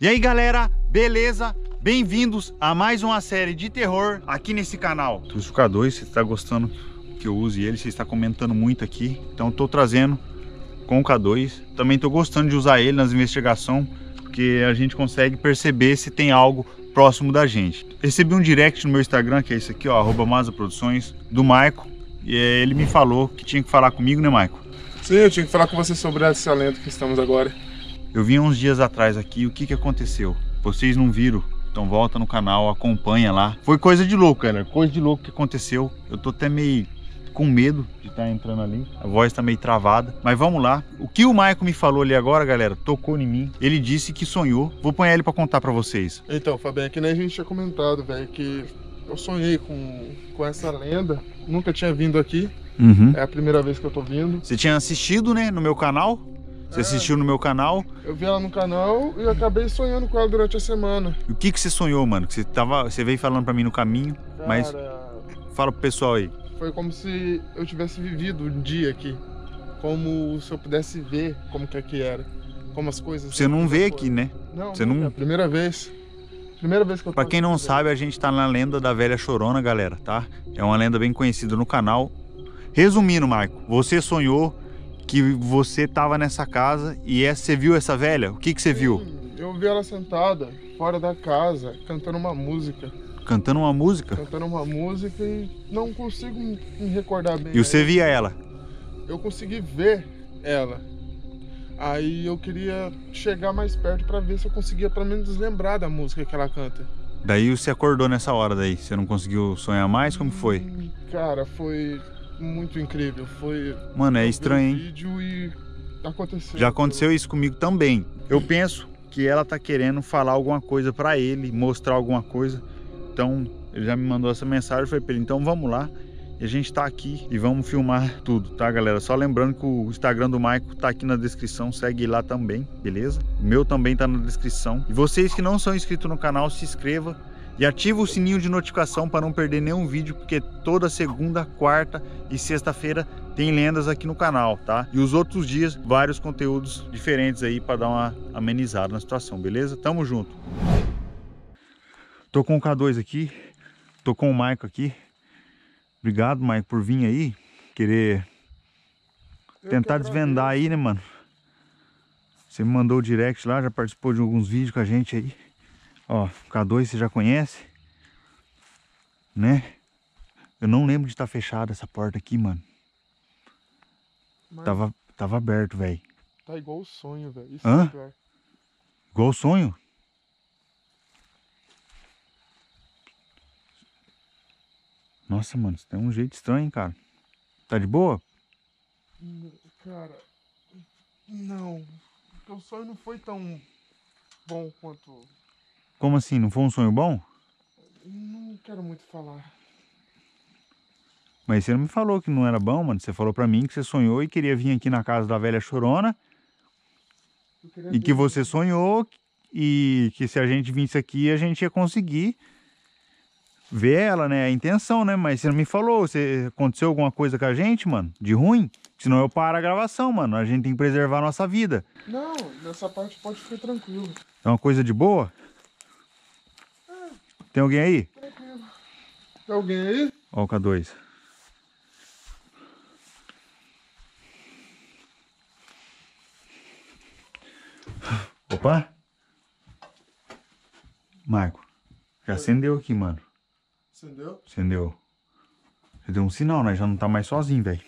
E aí galera, beleza? Bem-vindos a mais uma série de terror aqui nesse canal. O K2, você está gostando que eu use ele, você está comentando muito aqui, então eu tô trazendo com o K2. Também tô gostando de usar ele nas investigações, porque a gente consegue perceber se tem algo próximo da gente. Recebi um direct no meu Instagram, que é esse aqui, ó, @mazaproduções, do Maico, e ele me falou que tinha que falar comigo, né, Maico? Sim, eu tinha que falar com você sobre essa lenda que estamos agora. Eu vim uns dias atrás aqui, o que aconteceu? Vocês não viram? Então volta no canal, acompanha lá. Foi coisa de louco, cara, coisa de louco que aconteceu. Eu tô até meio com medo de estar entrando ali, a voz tá meio travada, mas vamos lá. O que o Maico me falou ali agora, galera, tocou em mim. Ele disse que sonhou, vou pôr ele pra contar pra vocês. Então, Fabinho, que nem a gente tinha comentado, velho, que eu sonhei com essa lenda, nunca tinha vindo aqui, é a primeira vez que eu tô vindo. Você tinha assistido, né, no meu canal? Você assistiu no meu canal? Eu vi ela no canal e acabei sonhando com ela durante a semana. E o que você sonhou, mano? Que você veio falando pra mim no caminho, Cara, mas fala pro pessoal aí. foi como se eu tivesse vivido um dia aqui, como se eu pudesse ver como que era, como as coisas... Você não vê aqui, né? Não, você não... é a primeira vez. Primeira vez que eu tô Pra quem não aqui, sabe, a gente tá na lenda da Velha Chorona, galera, tá? É uma lenda bem conhecida no canal. Resumindo, Maico, você sonhou que você tava nessa casa e você viu essa velha? O que você viu? Eu vi ela sentada fora da casa, cantando uma música. Cantando uma música? Cantando uma música e não consigo me recordar bem. E você via ela? Eu consegui ver ela. Aí eu queria chegar mais perto pra ver se eu conseguia pelo menos lembrar da música que ela canta. Daí você acordou nessa hora daí? Você não conseguiu sonhar mais? Como foi? Cara, foi muito incrível. Foi... Mano, é estranho, hein? Vídeo e aconteceu. Já aconteceu isso comigo também. Eu penso que ela tá querendo falar alguma coisa pra ele, mostrar alguma coisa. Então, ele já me mandou essa mensagem, eu falei pra ele, então vamos lá. E a gente tá aqui e vamos filmar tudo, tá, galera? Só lembrando que o Instagram do Maico tá aqui na descrição, segue lá também, beleza? O meu também tá na descrição. E vocês que não são inscritos no canal, se inscreva e ativa o sininho de notificação para não perder nenhum vídeo, porque toda segunda, quarta e sexta-feira tem lendas aqui no canal, tá? E os outros dias, vários conteúdos diferentes aí para dar uma amenizada na situação, beleza? Tamo junto. Tô com o K2 aqui, tô com o Maico aqui. Obrigado, Maico, por vir aí, querer tentar desvendar aí, né, mano? Você me mandou o direct lá, já participou de alguns vídeos com a gente aí. Ó, o K2 você já conhece, né? Eu não lembro de estar fechada essa porta aqui, mano. Mas... Tava aberto, velho. Tá igual o sonho, velho. Hã? Igual o sonho? Nossa, mano, você tem um jeito estranho, hein, cara. Tá de boa? Cara, não. Porque o sonho não foi tão bom quanto... Como assim? Não foi um sonho bom? Não quero muito falar. Mas você não me falou que não era bom, mano. Você falou pra mim que você sonhou e queria vir aqui na casa da Velha Chorona. E que você sonhou e que se a gente visse aqui, a gente ia conseguir ver ela, né? A intenção, né? Mas você não me falou. Aconteceu alguma coisa com a gente, mano? De ruim? Senão eu paro a gravação, mano. A gente tem que preservar a nossa vida. Não, nessa parte pode ficar tranquilo. É uma coisa de boa? Tem alguém aí? Tranquilo. Tem alguém aí? Ó o K2. Opa! Marco, já acendeu aqui, mano. Acendeu? Acendeu. Você deu um sinal, né? Já não tá mais sozinho, velho.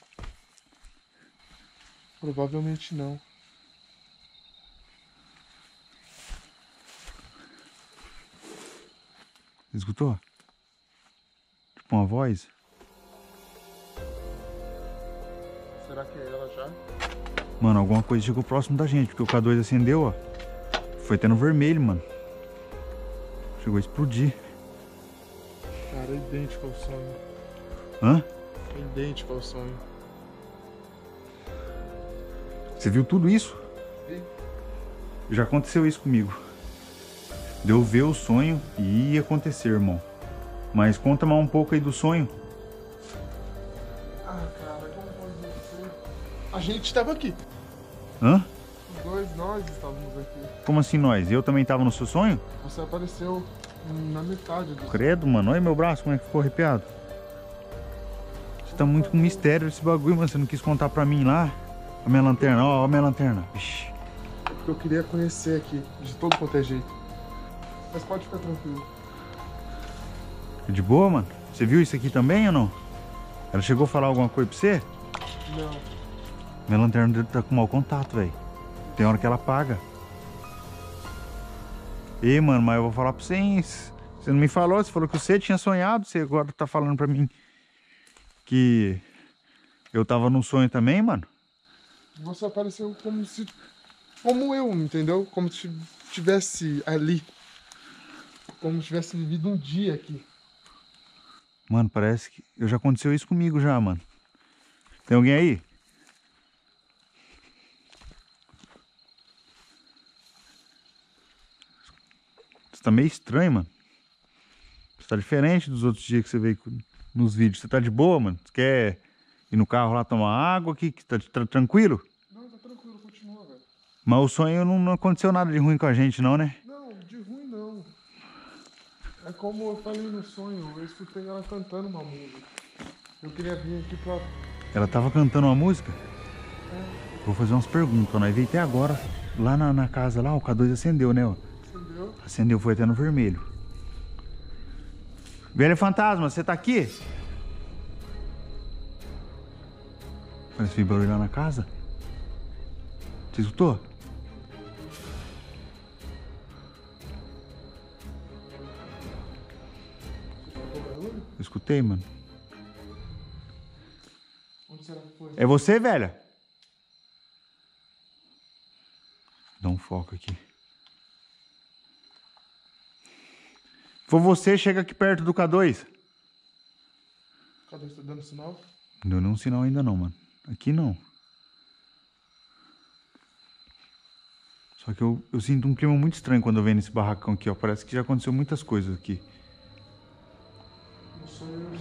Provavelmente não. Você escutou? Tipo uma voz? Será que é ela já? Mano, alguma coisa chegou próximo da gente, porque o K2 acendeu, ó. Foi até no vermelho, mano. Chegou a explodir. Cara, é idêntico ao sonho. Hã? É idêntico ao sonho. Você viu tudo isso? Vi. Já aconteceu isso comigo. Deu ver o sonho e ia acontecer, irmão. Mas conta mais um pouco aí do sonho. Ah, cara, como pode ser? A gente tava aqui. Hã? nós estávamos aqui. Como assim nós? Eu também tava no seu sonho? Você apareceu na metade do... Credo, mano. Olha meu braço, como é que ficou arrepiado. Você tá muito com mistério esse bagulho, mano. Você não quis contar pra mim lá? A minha lanterna, ó a minha lanterna. Ixi. Porque eu queria conhecer aqui, de todo quanto é jeito. Mas pode ficar tranquilo. De boa, mano? Você viu isso aqui também ou não? Ela chegou a falar alguma coisa pra você? Não. Minha lanterna tá com mau contato, velho. Tem hora que ela apaga. Ei, mano, mas eu vou falar pra você, hein? Você não me falou, você falou que você tinha sonhado. Você agora tá falando pra mim que eu tava num sonho também, mano? Você apareceu como eu, entendeu? Como se estivesse ali. Como se tivesse vivido um dia aqui. Mano, parece que já aconteceu isso comigo já, mano. Tem alguém aí? Você tá meio estranho, mano. Você tá diferente dos outros dias que você veio nos vídeos. Você tá de boa, mano? Você quer ir no carro lá tomar água aqui? Que tá tranquilo? Não, tá tranquilo, continua, velho. Mas o sonho não aconteceu nada de ruim com a gente, não, né? Não, de ruim não. É como eu falei no sonho, eu escutei ela cantando uma música. Eu queria vir aqui pra... Ela tava cantando uma música? É. Vou fazer umas perguntas, nós veio até agora. Lá na casa lá, o K2 acendeu, né? Ó. Acendeu? Acendeu, foi até no vermelho. Velho fantasma, você tá aqui? Parece que veio barulho lá na casa. Você escutou? Eu escutei, mano. Onde será que foi? É você, velha? Dá um foco aqui. Se for você, chega aqui perto do K2. Cadê? Você tá dando sinal? Não deu nenhum sinal ainda não, mano. Aqui não. Só que eu sinto um clima muito estranho quando eu venho nesse barracão aqui, ó. Parece que já aconteceu muitas coisas aqui. No sonho...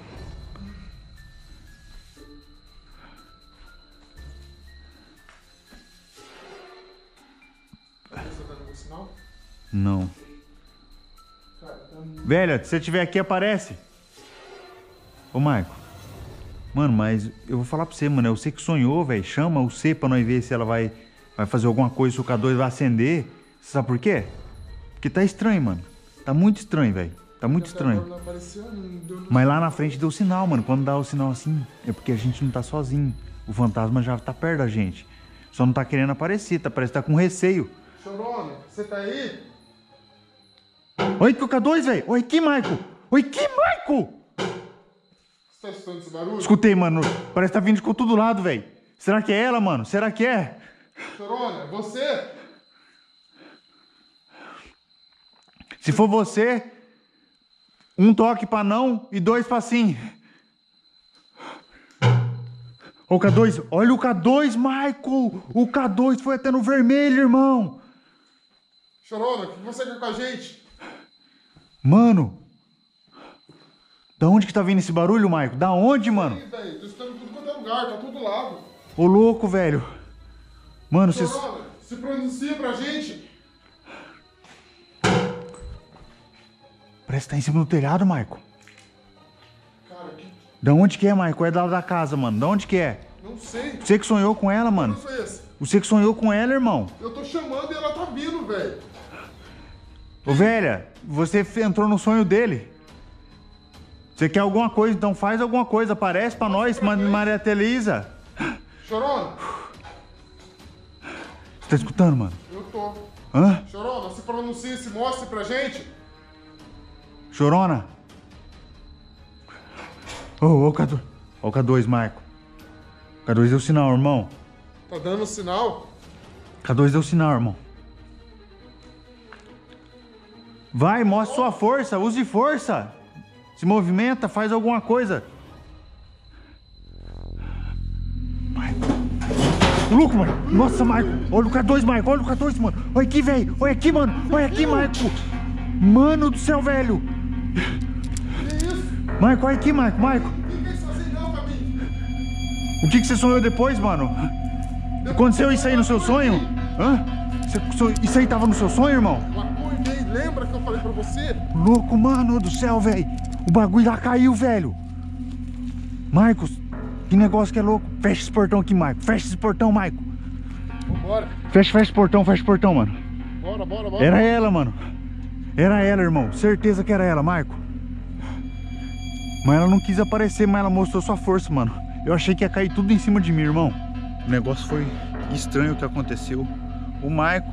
Você tá dando sinal? Não. Cara, tá... Velha, se você estiver aqui, aparece. Ô, Maico. Mano, mas eu vou falar pra você, mano. É você que sonhou, velho. Chama o C pra nós ver se ela vai fazer alguma coisa, se o K2 vai acender. Você sabe por quê? Porque tá estranho, mano. Tá muito estranho, velho. Tá muito estranho. Não apareceu, não deu... Mas lá na frente deu sinal, mano. Quando dá o sinal assim, é porque a gente não tá sozinho. O fantasma já tá perto da gente. Só não tá querendo aparecer, parece que tá com receio. Chorona, você tá aí? Oi, que o K2, velho. Oi, que Maico. Oi, que Maico. Você tá escutando esse barulho? Escutei, mano. Parece que tá vindo de todo lado, velho. Será que é ela, mano? Será que é? Chorona, você? Se for você, um toque pra não e dois pra sim. Ô, K2, olha o K2, Michael. O K2 foi até no vermelho, irmão. Chorona, o que você quer com a gente? Mano. Da onde que tá vindo esse barulho, Michael? Da onde, mano? Ih, velho, tô escutando tudo quanto é lugar, tá tudo lado. Ô, louco, velho. Mano, vocês... Chorona, se pronuncia pra gente. Parece que tá em cima do telhado, Michael. Cara, que... Da onde que é, Michael? É da casa, mano. Da onde que é? Não sei. Você que sonhou com ela, mano. Que foi esse? Você que sonhou com ela, irmão. Eu tô chamando e ela tá vindo, velho. Ô, velha, você entrou no sonho dele. Você quer alguma coisa, então faz alguma coisa. Aparece pra nós, Maria Teresa. Chorona. Você tá escutando, mano? Eu tô. Hã? Chorona, se pronuncia e se mostre pra gente. Chorona? Ô, K2. Ó o K2, Marco. K2 deu sinal, irmão. Tá dando sinal? K2 deu sinal, irmão. Vai, mostra sua força. Use força. Se movimenta, faz alguma coisa. Marco. Louco, mano. Nossa, Marco. Olha o K2, Marco. Olha o K2, mano. Olha aqui, velho. Olha aqui, mano. Olha aqui, Marco. Mano do céu, velho. Que isso? Marco, olha aqui, Marco. Marco. O que é isso assim não, Fabinho? O que você sonhou depois, mano? Aconteceu isso aí no seu sonho? Hã? Isso aí tava no seu sonho, irmão? Eu acordei, lembra que eu falei pra você? Louco, mano do céu, velho. O bagulho já caiu, velho. Marcos, que negócio que é louco. Fecha esse portão aqui, Marcos. Fecha esse portão, Marcos. Vambora. Fecha esse portão, mano. Bora. Era ela, mano. Era ela, irmão. Certeza que era ela, Marco. Mas ela não quis aparecer, mas ela mostrou sua força, mano. Eu achei que ia cair tudo em cima de mim, irmão. O negócio foi estranho o que aconteceu. O Marco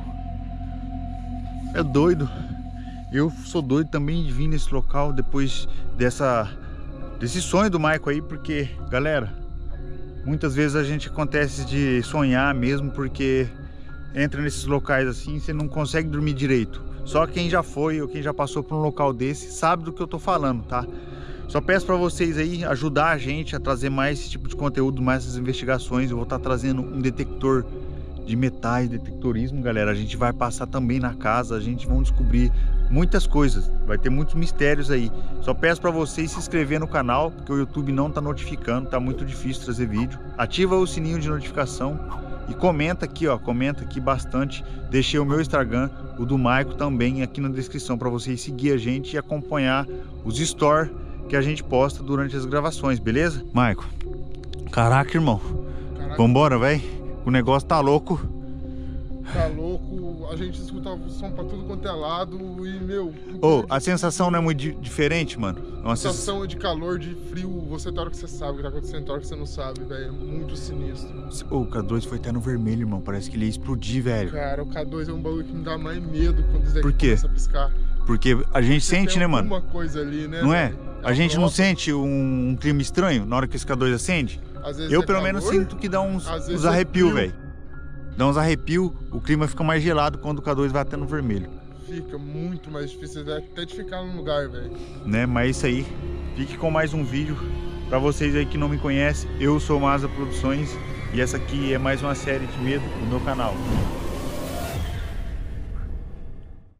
é doido. Eu sou doido também de vir nesse local depois desse sonho do Marco aí, porque, galera, muitas vezes a gente acontece de sonhar mesmo, porque entra nesses locais assim, você não consegue dormir direito. Só quem já foi ou quem já passou por um local desse sabe do que eu tô falando, tá? Só peço pra vocês aí ajudar a gente a trazer mais esse tipo de conteúdo, mais essas investigações. Eu vou estar trazendo um detector de metais, detectorismo, galera. A gente vai passar também na casa, a gente vai descobrir muitas coisas, vai ter muitos mistérios aí. Só peço pra vocês se inscrever no canal, porque o YouTube não tá notificando, tá muito difícil trazer vídeo. Ativa o sininho de notificação e comenta aqui, ó, comenta aqui bastante. Deixei o meu Instagram, o do Maico também aqui na descrição para vocês seguir a gente e acompanhar os stories que a gente posta durante as gravações, beleza? Maico, caraca, irmão. Caraca. Vambora, velho. O negócio tá louco. Tá louco, a gente escuta o som pra tudo quanto é lado e, meu... A sensação não é muito diferente, mano? A sensação é de calor, de frio, você tem hora que você sabe o que tá acontecendo, tem hora que você não sabe, velho, é muito sinistro. O K2 foi até no vermelho, irmão, parece que ele ia explodir, velho. Cara, o K2 é um bagulho que me dá mais medo quando isso Por daqui quê? começa a piscar. Porque a gente sente, né, mano? Alguma coisa ali, né? Não é? A gente não própria. sente um clima estranho na hora que esse K2 acende? Às vezes Eu é pelo menos calor, sinto que dá uns às vezes arrepios, é frio. velho. Dá uns arrepios, o clima fica mais gelado quando o K2 vai até no vermelho. Fica muito mais difícil até de ficar no lugar, velho. Né, mas é isso aí. Fique com mais um vídeo. Pra vocês aí que não me conhecem, eu sou Maza Produções e essa aqui é mais uma série de medo do meu canal.